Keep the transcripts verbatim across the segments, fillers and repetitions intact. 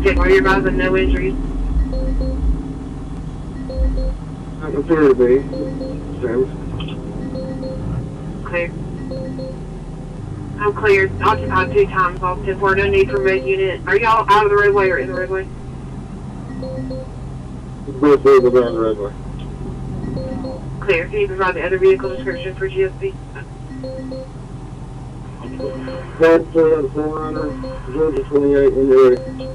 Okay, are you advising no injuries? Not appear to be. So. Clear. I'm clear. Occupied two times off ten four. No need for med unit. Are y'all out of the roadway or in the roadway? Both vehicles are on the roadway. Clear. Can you provide the other vehicle description for G S P? That's uh, four runner, Georgia twenty-eight in the ready.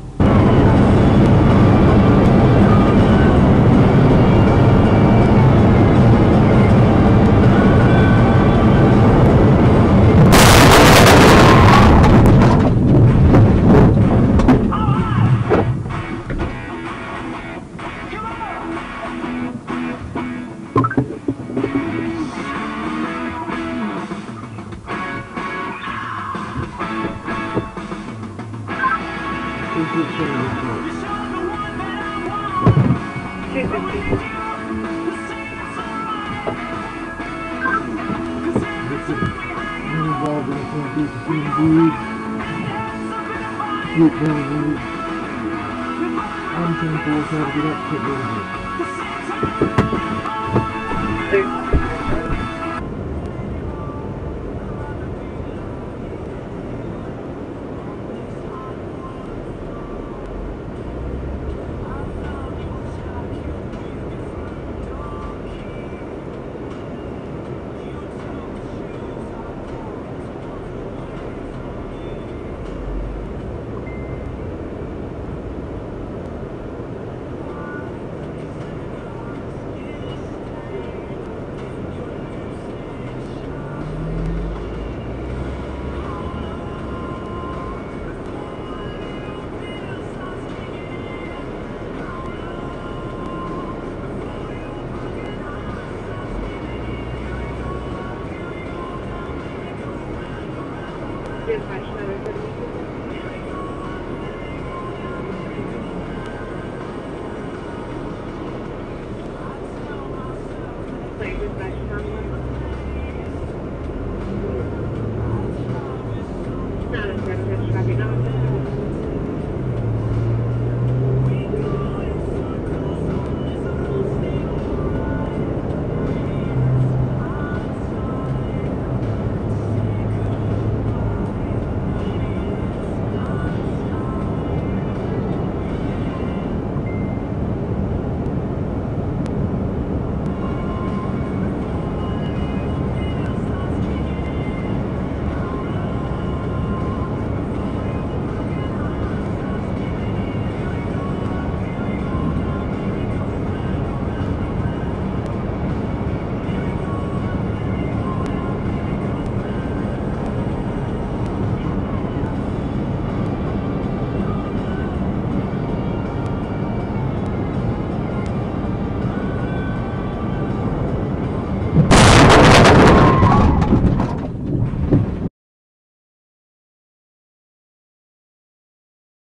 I'm ten four, trying to get up, put me in. Dispatch, another thirty.